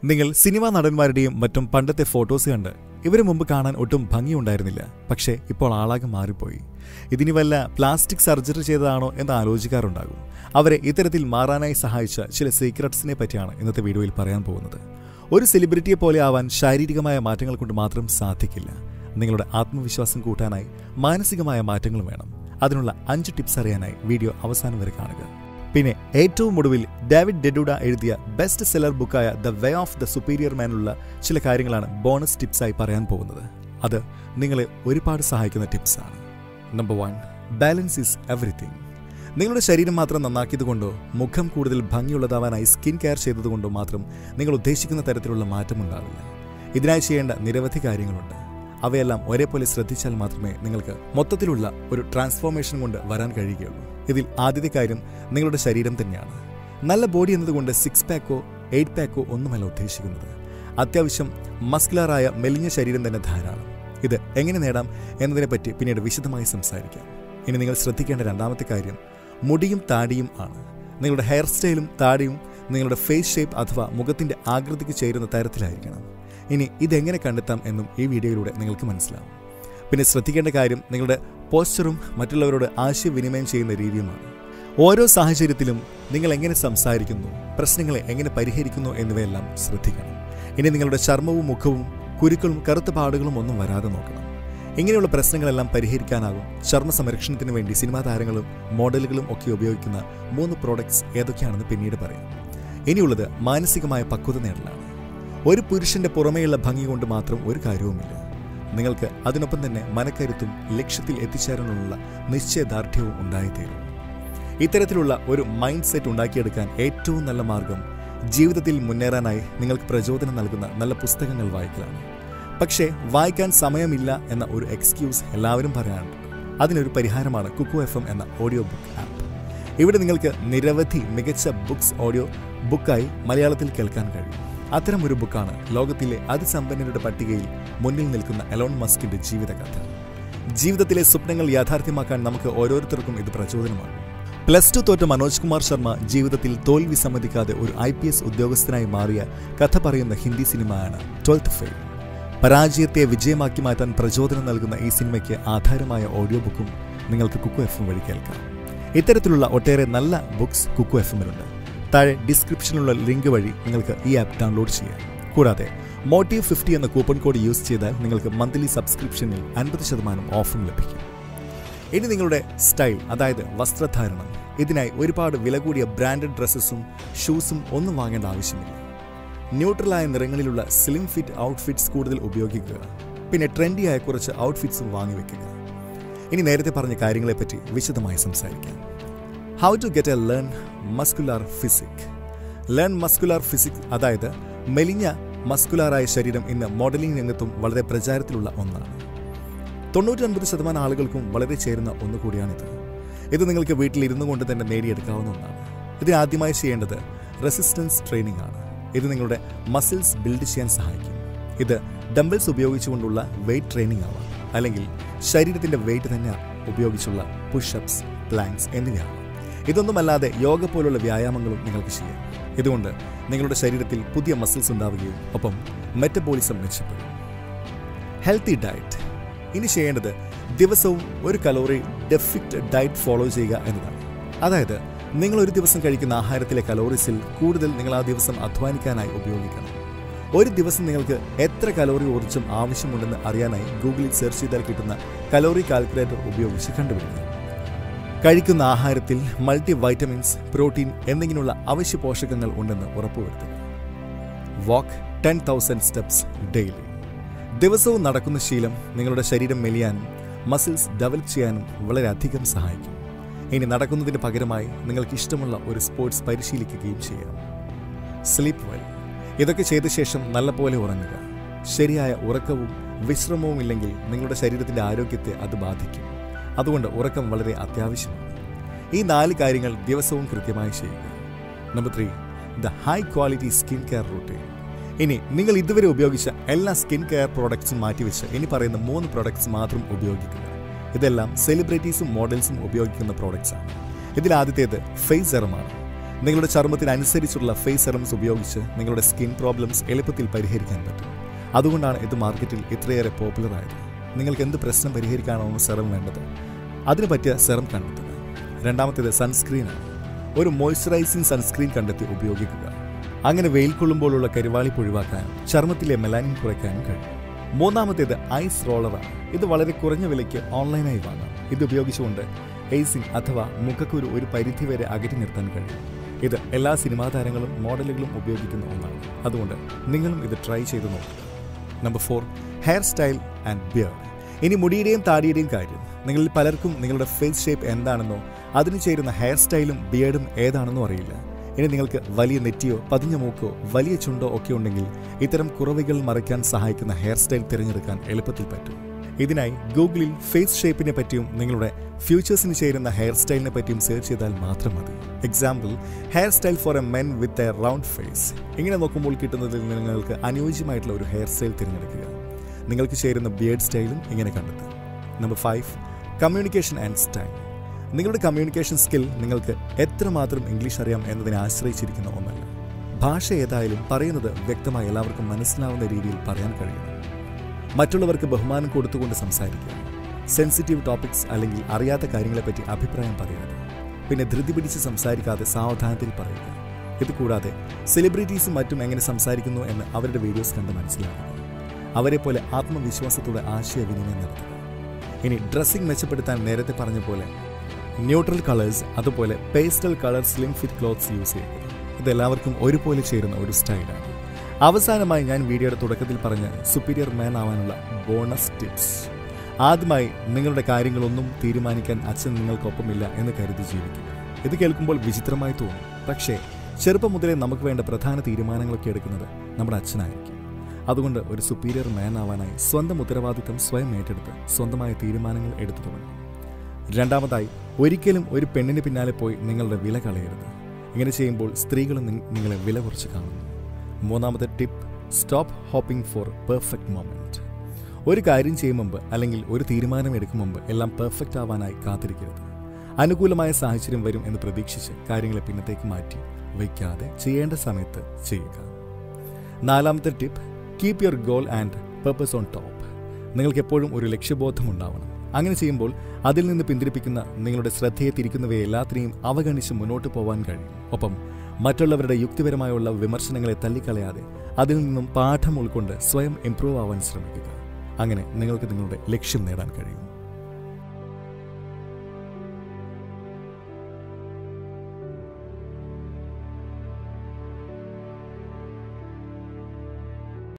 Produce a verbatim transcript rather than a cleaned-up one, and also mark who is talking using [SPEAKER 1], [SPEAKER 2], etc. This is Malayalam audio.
[SPEAKER 1] നിങ്ങൾ സിനിമാ നടന്മാരുടെയും മറ്റും പണ്ടത്തെ ഫോട്ടോസ് കണ്ട് ഇവരെ മുമ്പ് കാണാൻ ഒട്ടും ഭംഗിയുണ്ടായിരുന്നില്ല. പക്ഷേ ഇപ്പോൾ ആളാകെ മാറിപ്പോയി. ഇതിനി വല്ല പ്ലാസ്റ്റിക് സർജറി ചെയ്തതാണോ എന്ന് ആലോചിക്കാറുണ്ടാകും. അവരെ ഇത്തരത്തിൽ മാറാനായി സഹായിച്ച ചില സീക്രട്സിനെ പറ്റിയാണ് ഇന്നത്തെ വീഡിയോയിൽ പറയാൻ പോകുന്നത്. ഒരു സെലിബ്രിറ്റിയെ പോലെ ആവാൻ ശാരീരികമായ മാറ്റങ്ങൾ കൊണ്ട് മാത്രം സാധിക്കില്ല. നിങ്ങളുടെ ആത്മവിശ്വാസം കൂട്ടാനായി മാനസികമായ മാറ്റങ്ങൾ വേണം. അതിനുള്ള അഞ്ച് ടിപ്സ് അറിയാനായി വീഡിയോ അവസാനം വരെ കാണുക. പിന്നെ ഏറ്റവും ഒടുവിൽ ഡേവിഡ് ഡെഡൂഡ എഴുതിയ ബെസ്റ്റ് സെല്ലർ ബുക്കായ the way of the superior മാനുള്ള ചില കാര്യങ്ങളാണ് ബോണസ് ടിപ്സായി പറയാൻ പോകുന്നത്. അത് നിങ്ങളെ ഒരുപാട് സഹായിക്കുന്ന ടിപ്സാണ്. Number one, balance is everything. നിങ്ങളുടെ ശരീരം മാത്രം നന്നാക്കിയതുകൊണ്ടോ മുഖം കൂടുതൽ ഭംഗിയുള്ളതാവാനായി സ്കിൻ കെയർ ചെയ്തതുകൊണ്ടോ മാത്രം നിങ്ങൾ ഉദ്ദേശിക്കുന്ന തരത്തിലുള്ള മാറ്റമുണ്ടാവില്ല. ഇതിനായി ചെയ്യേണ്ട നിരവധി കാര്യങ്ങളുണ്ട്. അവയെല്ലാം ഒരേപോലെ ശ്രദ്ധിച്ചാൽ മാത്രമേ നിങ്ങൾക്ക് മൊത്തത്തിലുള്ള ഒരു ട്രാൻസ്ഫോർമേഷൻ കൊണ്ട് വരാൻ കഴിയുകയുള്ളൂ. ഇതിൽ ആദ്യത്തെ കാര്യം നിങ്ങളുടെ ശരീരം തന്നെയാണ്. നല്ല ബോഡി എന്നതുകൊണ്ട് സിക്സ് പാക്കോ എയ്റ്റ് പാക്കോ ഒന്നുമല്ല ഉദ്ദേശിക്കുന്നത്. അത്യാവശ്യം മസ്കുലറായ മെലിഞ്ഞ ശരീരം തന്നെ ധാരാളം. ഇത് എങ്ങനെ നേടാം എന്നതിനെപ്പറ്റി പിന്നീട് വിശദമായി സംസാരിക്കാം. ഇനി നിങ്ങൾ ശ്രദ്ധിക്കേണ്ട രണ്ടാമത്തെ കാര്യം മുടിയും താടിയും ആണ്. നിങ്ങളുടെ ഹെയർ സ്റ്റൈലും താടിയും നിങ്ങളുടെ ഫേസ് ഷേപ്പ് അഥവാ മുഖത്തിന്റെ ആകൃതിക്ക് ചേരുന്ന തരത്തിലായിരിക്കണം. ഇനി ഇതെങ്ങനെ കണ്ടെത്താം എന്നും ഈ വീഡിയോയിലൂടെ നിങ്ങൾക്ക് മനസ്സിലാവും. പിന്നെ ശ്രദ്ധിക്കേണ്ട കാര്യം നിങ്ങളുടെ പോസ്ചറും മറ്റുള്ളവരോട് ആശയവിനിമയം ചെയ്യുന്ന രീതിയുമാണ്. ഓരോ സാഹചര്യത്തിലും നിങ്ങൾ എങ്ങനെ സംസാരിക്കുന്നു, പ്രശ്നങ്ങളെ എങ്ങനെ പരിഹരിക്കുന്നു എന്നിവയെല്ലാം ശ്രദ്ധിക്കണം. ഇനി നിങ്ങളുടെ ചർമ്മവും മുഖവും കുരുക്കളും കറുത്ത പാടുകളും ഒന്നും വരാതെ നോക്കണം. ഇങ്ങനെയുള്ള പ്രശ്നങ്ങളെല്ലാം പരിഹരിക്കാനാകും ചർമ്മ സംരക്ഷണത്തിന് വേണ്ടി സിനിമാ താരങ്ങളും മോഡലുകളും ഒക്കെ ഉപയോഗിക്കുന്ന മൂന്ന് പ്രോഡക്ട്സ് ഏതൊക്കെയാണെന്ന് പിന്നീട് പറയാം. ഇനിയുള്ളത് മാനസികമായ പക്വത നേടലാണ്. ഒരു പുരുഷന്റെ പുറമേയുള്ള ഭംഗി കൊണ്ട് മാത്രം ഒരു കാര്യവുമില്ല. നിങ്ങൾക്ക് അതിനൊപ്പം തന്നെ മനക്കരുത്തും ലക്ഷ്യത്തിൽ എത്തിച്ചേരാനുള്ള നിശ്ചയദാർഢ്യവും ഉണ്ടായിത്തീരും. ഇത്തരത്തിലുള്ള ഒരു മൈൻഡ് സെറ്റ് ഉണ്ടാക്കിയെടുക്കാൻ ഏറ്റവും നല്ല മാർഗം ജീവിതത്തിൽ മുന്നേറാനായി നിങ്ങൾക്ക് പ്രചോദനം നൽകുന്ന നല്ല പുസ്തകങ്ങൾ വായിക്കലാണ്. പക്ഷേ വായിക്കാൻ സമയമില്ല എന്ന ഒരു എക്സ്ക്യൂസ് എല്ലാവരും പറയാറുണ്ട്. അതിനൊരു പരിഹാരമാണ് കുക്കു എഫ് എം എന്ന ഓഡിയോ ബുക്ക് ആപ്പ്. ഇവിടെ നിങ്ങൾക്ക് നിരവധി മികച്ച ബുക്സ് ഓഡിയോ ബുക്കായി മലയാളത്തിൽ കേൾക്കാൻ കഴിയും. അത്തരം ഒരു ബുക്കാണ് ലോകത്തിലെ അതിസമ്പന്നരുടെ പട്ടികയിൽ മുന്നിൽ നിൽക്കുന്ന എലോൺ മസ്കിന്റെ ജീവിതകഥ. ജീവിതത്തിലെ സ്വപ്നങ്ങൾ യാഥാർത്ഥ്യമാക്കാൻ നമുക്ക് ഓരോരുത്തർക്കും ഇത് പ്രചോദനമാകും. പ്ലസ് ടു തോറ്റ മനോജ് കുമാർ ശർമ്മ ജീവിതത്തിൽ തോൽവി സമ്മതിക്കാതെ ഒരു ഐ പി എസ് ഉദ്യോഗസ്ഥനായി മാറിയ കഥ പറയുന്ന ഹിന്ദി സിനിമയാണ് ട്വൽത്ത് ഫെയിൽ. പരാജയത്തെ വിജയമാക്കി മാറ്റാൻ പ്രചോദനം നൽകുന്ന ഈ സിനിമയ്ക്ക് ആധാരമായ ഓഡിയോ ബുക്കും നിങ്ങൾക്ക് കുക്കു എഫ് എം വഴി കേൾക്കാം. ഇത്തരത്തിലുള്ള ഒട്ടേറെ നല്ല ബുക്സ് കുക്കു എഫ് എമ്മിലുണ്ട്. താഴെ ഡിസ്ക്രിപ്ഷനിലുള്ള ലിങ്ക് വഴി നിങ്ങൾക്ക് ഈ ആപ്പ് ഡൗൺലോഡ് ചെയ്യാം. കൂടാതെ മോട്ടീവ് ഫിഫ്റ്റി എന്ന കൂപ്പൺ കോഡ് യൂസ് ചെയ്താൽ നിങ്ങൾക്ക് മന്ത്ലി സബ്സ്ക്രിപ്ഷനിൽ അൻപത് ശതമാനം ഓഫറും ലഭിക്കും. ഇനി നിങ്ങളുടെ സ്റ്റൈൽ, അതായത് വസ്ത്രധാരണം. ഇതിനായി ഒരുപാട് വില കൂടിയ ബ്രാൻഡഡ് ഡ്രസ്സസും ഷൂസും ഒന്നും വാങ്ങേണ്ട ആവശ്യമില്ല. ന്യൂട്രലായ നിറങ്ങളിലുള്ള സ്ലിം ഫിറ്റ് ഔട്ട്ഫിറ്റ്സ് കൂടുതൽ ഉപയോഗിക്കുക. പിന്നെ ട്രെൻഡിയായ കുറച്ച് ഔട്ട്ഫിറ്റ്സും വാങ്ങിവെക്കുക. ഇനി നേരത്തെ പറഞ്ഞ കാര്യങ്ങളെപ്പറ്റി വിശദമായി സംസാരിക്കാം. How to get a lean muscular physique. Lean muscular physique അതായത് മെലിഞ്ഞ മസ്കുലാറായ ശരീരം ഇന്ന് മോഡലിംഗ് രംഗത്തും വളരെ പ്രചാരത്തിലുള്ള ഒന്നാണ്. തൊണ്ണൂറ്റി ഒൻപത് ശതമാനം ആളുകൾക്കും വളരെ ചേരുന്ന ഒന്നുകൂടിയാണിത്. ഇത് നിങ്ങൾക്ക് വീട്ടിൽ ഇരുന്നു കൊണ്ട് തന്നെ നേടിയെടുക്കാവുന്ന ഒന്നാണ്. ഇതിനാദ്യമായി ചെയ്യേണ്ടത് റെസിസ്റ്റൻസ് ട്രെയിനിങ് ആണ്. ഇത് നിങ്ങളുടെ മസിൽസ് ബിൽഡ് ചെയ്യാൻ സഹായിക്കും. ഇത് ഡംബിൾസ് ഉപയോഗിച്ചുകൊണ്ടുള്ള വെയ്റ്റ് ട്രെയിനിങ് ആവാം, അല്ലെങ്കിൽ ശരീരത്തിന്റെ വെയ്റ്റ് തന്നെ ഉപയോഗിച്ചുള്ള പുഷപ്സ്, പ്ലാങ്ക്സ് എന്നിവയാവാം. ഇതൊന്നുമല്ലാതെ യോഗ പോലുള്ള വ്യായാമങ്ങളും നിങ്ങൾക്ക് ചെയ്യാം. ഇതുകൊണ്ട് നിങ്ങളുടെ ശരീരത്തിൽ പുതിയ മസിൽസ് ഉണ്ടാവുകയും ഒപ്പം മെറ്റബോളിസം മെച്ചപ്പെടും. Healthy diet. ഇനി ചെയ്യേണ്ടത് ദിവസവും ഒരു കലോറി ഡെഫിറ്റ് ഡയറ്റ് ഫോളോ ചെയ്യുക എന്നതാണ്. അതായത് നിങ്ങൾ ഒരു ദിവസം കഴിക്കുന്ന ആഹാരത്തിലെ കലോറീസിൽ കൂടുതൽ നിങ്ങൾ ആ ദിവസം അധ്വാനിക്കാനായി ഉപയോഗിക്കണം. ഒരു ദിവസം നിങ്ങൾക്ക് എത്ര കലോറി ഊർജ്ജം ആവശ്യമുണ്ടെന്ന് അറിയാനായി ഗൂഗിളിൽ സെർച്ച് ചെയ്താൽ കിട്ടുന്ന കലോറി കാൽക്കുലേറ്റർ ഉപയോഗിച്ച് കണ്ടുപിടിക്കുക. കഴിക്കുന്ന ആഹാരത്തിൽ മൾട്ടി വൈറ്റമിൻസ്, പ്രോട്ടീൻ എന്നിങ്ങനെയുള്ള അവശ്യ പോഷകങ്ങൾ ഉണ്ടെന്ന് ഉറപ്പുവരുത്തുക. Walk ten thousand steps daily. ദിവസവും നടക്കുന്ന ശീലം നിങ്ങളുടെ ശരീരം മെലിയാനും മസിൽസ് ഡെവലപ്പ് ചെയ്യാനും വളരെയധികം സഹായിക്കും. ഇനി നടക്കുന്നതിന് പകരമായി നിങ്ങൾക്ക് ഇഷ്ടമുള്ള ഒരു സ്പോർട്സ് പരിശീലിക്കുകയും ചെയ്യാം. Sleep well. ഇതൊക്കെ ചെയ്ത ശേഷം നല്ലപോലെ ഉറങ്ങുക. ശരിയായ ഉറക്കവും വിശ്രമവും ഇല്ലെങ്കിൽ നിങ്ങളുടെ ശരീരത്തിന്റെ ആരോഗ്യത്തെ അത് ബാധിക്കും. അതുകൊണ്ട് ഉറക്കം വളരെ അത്യാവശ്യമാണ്. ഈ നാല് കാര്യങ്ങൾ ദിവസവും കൃത്യമായി ചെയ്യുക. Number three, the high quality skin care routine. ഇനി നിങ്ങൾ ഇതുവരെ ഉപയോഗിച്ച എല്ലാ സ്കിൻ കെയർ പ്രോഡക്ട്സും മാറ്റിവെച്ച് ഇനി പറയുന്ന മൂന്ന് പ്രോഡക്ട്സ് മാത്രം ഉപയോഗിക്കുക. ഇതെല്ലാം സെലിബ്രിറ്റീസും മോഡൽസും ഉപയോഗിക്കുന്ന പ്രോഡക്ട്സ് ആണ്. ഇതിൽ ആദ്യത്തേത് ഫേസ് സെറമാണ്. നിങ്ങളുടെ ചർമ്മത്തിനനുസരിച്ചുള്ള ഫേസ് സെറംസ് ഉപയോഗിച്ച് നിങ്ങളുടെ സ്കിൻ പ്രോബ്ലംസ് എളുപ്പത്തിൽ പരിഹരിക്കാൻ പറ്റും. അതുകൊണ്ടാണ് ഇത് മാർക്കറ്റിൽ ഇത്രയേറെ പോപ്പുലർ ആയത്. നിങ്ങൾക്ക് എന്ത് പ്രശ്നം പരിഹരിക്കാനാണോ സെറം വേണ്ടത്, അതിന് പറ്റിയ സെറം കണ്ടെത്തുക. രണ്ടാമത്തേത് സൺസ്ക്രീനാണ്. ഒരു മോയ്സ്ചറൈസിംഗ് സൺസ്ക്രീൻ കണ്ടെത്തി ഉപയോഗിക്കുക. അങ്ങനെ വെയിൽ കൊള്ളുമ്പോഴുള്ള കരിവാളിപ്പ് ഒഴിവാക്കാനും ചർമ്മത്തിലെ മെലാനിൻ കുറയ്ക്കാനും കഴിയും. മൂന്നാമത്തേത് ഐസ് റോളറാണ്. ഇത് വളരെ കുറഞ്ഞ വിലയ്ക്ക് ഓൺലൈനായി വാങ്ങാം. ഇത് ഉപയോഗിച്ചുകൊണ്ട് ഏസിംഗ് അഥവാ മുഖക്കുരു ഒരു പരിധിവരെ അകറ്റി നിർത്താൻ കഴിയും. ഇത് എല്ലാ സിനിമാ താരങ്ങളും മോഡലുകളും ഉപയോഗിക്കുന്ന ഒന്നാണ്. അതുകൊണ്ട് നിങ്ങളും ഇത് ട്രൈ ചെയ്ത് നോക്കുക. Number four, hair style and beard. ഇനി മുടിയുടെയും താടിയുടെയും കാര്യം. നിങ്ങളിൽ പലർക്കും നിങ്ങളുടെ ഫേസ് ഷേപ്പ് എന്താണെന്നോ അതിന് ചേരുന്ന ഹെയർ സ്റ്റൈലും ബിയർഡും ഏതാണെന്നോ അറിയില്ല. ഇനി നിങ്ങൾക്ക് വലിയ നെറ്റിയോ പതിഞ്ഞ മൂക്കോ വലിയ ചുണ്ടോ ഒക്കെ ഉണ്ടെങ്കിൽ ഇത്തരം കുറവുകൾ മറയ്ക്കാൻ സഹായിക്കുന്ന ഹെയർ സ്റ്റൈൽ തിരഞ്ഞെടുക്കാൻ എളുപ്പത്തിൽ പറ്റും. ഇതിനായി ഗൂഗിളിൽ ഫേസ് ഷേപ്പിനെ പറ്റിയും നിങ്ങളുടെ ഫ്യൂച്ചേഴ്സിന് ചേരുന്ന ഹെയർ സ്റ്റൈലിനെ പറ്റിയും സെർച്ച് ചെയ്താൽ മാത്രം മതി. Example, hair style for a men with a round face. ഇങ്ങനെ നോക്കുമ്പോൾ കിട്ടുന്നതിൽ നിങ്ങൾക്ക് അനുയോജ്യമായിട്ടുള്ള ഒരു ഹെയർ സ്റ്റൈൽ തിരഞ്ഞെടുക്കുക. നിങ്ങൾക്ക് ചേരുന്ന ബിയർഡ് സ്റ്റൈലും ഇങ്ങനെ കണ്ടെത്തുക. Number five, communication and style. നിങ്ങളുടെ കമ്മ്യൂണിക്കേഷൻ സ്കിൽ നിങ്ങൾക്ക് എത്രമാത്രം ഇംഗ്ലീഷ് അറിയാം എന്നതിനെ ആശ്രയിച്ചിരിക്കുന്ന ഒന്നല്ല. ഭാഷ ഏതായാലും പറയുന്നത് വ്യക്തമായി എല്ലാവർക്കും മനസ്സിലാവുന്ന രീതിയിൽ പറയാൻ കഴിയണം. മറ്റുള്ളവർക്ക് ബഹുമാനം കൊടുത്തുകൊണ്ട് സംസാരിക്കുക. സെൻസിറ്റീവ് ടോപ്പിക്സ് അല്ലെങ്കിൽ അറിയാത്ത കാര്യങ്ങളെപ്പറ്റി അഭിപ്രായം പറയാതെ, പിന്നെ ധൃതി പിടിച്ച് സംസാരിക്കാതെ സാവധാനത്തിൽ പറയുക. ഇതുകൂടാതെ സെലിബ്രിറ്റീസും മറ്റും എങ്ങനെ സംസാരിക്കുന്നു എന്ന് അവരുടെ വീഡിയോസ് കണ്ട് മനസ്സിലാക്കുക. അവരെ പോലെ ആത്മവിശ്വാസത്തോടെ ആശയവിനിമയം നടത്തുക. ഇനി ഡ്രസ്സിംഗ് മെച്ചപ്പെടുത്താൻ നേരത്തെ പറഞ്ഞ പോലെ ന്യൂട്രൽ കളേഴ്സ്, അതുപോലെ pastel colour slim fit clothes use ചെയ്യുക. ഇതെല്ലാവർക്കും ഒരുപോലെ ചേരുന്ന ഒരു സ്റ്റൈലാണ്. അവസാനമായി ഞാൻ വീഡിയോയുടെ തുടക്കത്തിൽ പറഞ്ഞ സുപ്പീരിയർ മാൻ ആവാനുള്ള ബോണസ് ടിപ്സ്. ആദ്യമായി, നിങ്ങളുടെ കാര്യങ്ങളൊന്നും തീരുമാനിക്കാൻ അച്ഛൻ നിങ്ങൾക്കൊപ്പമില്ല എന്ന് കരുതി ജീവിക്കുക. ഇത് കേൾക്കുമ്പോൾ വിചിത്രമായി തോന്നും. പക്ഷേ ചെറുപ്പം മുതലേ നമുക്ക് വേണ്ട പ്രധാന തീരുമാനങ്ങളൊക്കെ എടുക്കുന്നത് നമ്മുടെ അച്ഛനായിരിക്കും. അതുകൊണ്ട് ഒരു സുപ്പീരിയർ മാൻ ആവാനായി സ്വന്തം ഉത്തരവാദിത്തം സ്വയം ഏറ്റെടുത്ത് സ്വന്തമായ തീരുമാനങ്ങൾ എടുത്തു തുടങ്ങും. രണ്ടാമതായി, ഒരിക്കലും ഒരു പെണ്ണിന് പിന്നാലെ പോയി നിങ്ങളുടെ വില കളയരുത്. ഇങ്ങനെ ചെയ്യുമ്പോൾ സ്ത്രീകളും നിങ്ങളെ വില കുറച്ച് കാണുന്നു. മൂന്നാമത്തെ tip, stop hoping for perfect moment. ഒരു കാര്യം ചെയ്യും മുമ്പ് അല്ലെങ്കിൽ ഒരു തീരുമാനം എടുക്കും മുമ്പ് എല്ലാം പെർഫെക്റ്റ് ആവാനായി കാത്തിരിക്കരുത്. അനുകൂലമായ സാഹചര്യം വരും എന്ന് പ്രതീക്ഷിച്ച് കാര്യങ്ങളെ പിന്നത്തേക്ക് മാറ്റി വയ്ക്കാതെ ചെയ്യേണ്ട സമയത്ത് ചെയ്യുക. നാലാമത്തെ tip, keep your goal and purpose on top. നിങ്ങൾക്ക് എപ്പോഴും ഒരു ലക്ഷ്യബോധം ഉണ്ടാവണം. അങ്ങനെ ചെയ്യുമ്പോൾ അതിൽ നിന്ന് പിന്തിരിപ്പിക്കുന്ന നിങ്ങളുടെ ശ്രദ്ധയെ തിരിക്കുന്നവയെ എല്ലാത്തിനെയും അവഗണിച്ച് മുന്നോട്ട് പോകാൻ കഴിയും. ഒപ്പം മറ്റുള്ളവരുടെ യുക്തിപരമായുള്ള വിമർശനങ്ങളെ തള്ളിക്കളയാതെ അതിൽ നിന്നും പാഠം ഉൾക്കൊണ്ട് സ്വയം ഇംപ്രൂവ് ആവാൻ ശ്രമിക്കുക. അങ്ങനെ നിങ്ങൾക്ക് നിങ്ങളുടെ ലക്ഷ്യം നേടാൻ കഴിയും.